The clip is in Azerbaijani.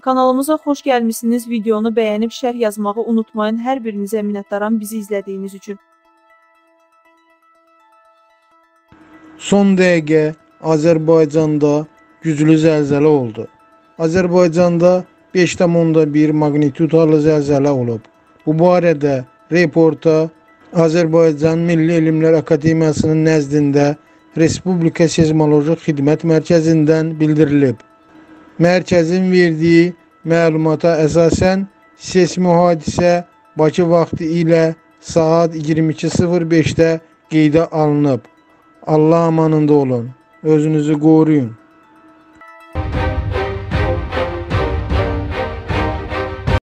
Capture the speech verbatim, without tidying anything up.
Kanalımıza xoş gəlmişsiniz. Videonu bəyənib şərh yazmağı unutmayın. Hər birinizə minnətdaram bizi izlədiyiniz üçün. Son dəqiqə Azərbaycanda güclü zəlzələ oldu. Azərbaycanda beş nöqtə bir magnitudalı zəlzələ olub. Bu barədə reporta Azərbaycan Milli Elmlər Akademiyasının nəzdində Respublika Seizmoloji Xidmət Mərkəzindən bildirilib. Mərkəzin verdiyi məlumata əsasən seysmi hadisə Bakı vaxtı ilə saat iyirmi iki sıfır beşdə qeydə alınıb. Allah amanında olun. Özünüzü qoruyun.